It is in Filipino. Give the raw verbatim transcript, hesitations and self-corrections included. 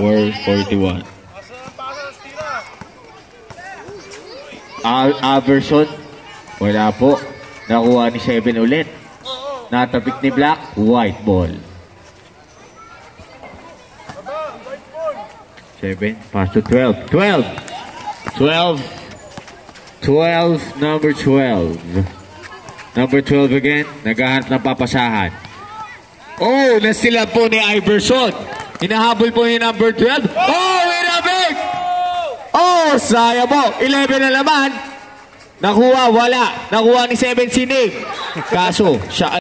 four forty-one. Al Averson. Wala po. Nakuha ni seven ulit. Natapik ni Black. White ball. seven. Pass to twelve. twelve. twelve. twelve. Number twelve. Number twelve again. Naghahanap ng papasahan. Oh, nastila po ni Iverson. Hinahabol po ni number twelve. Oh, winabig! Oh, sayang po. eleven na naman. Nakuha, wala. Nakuha ni seven si Nick. Kaso, siya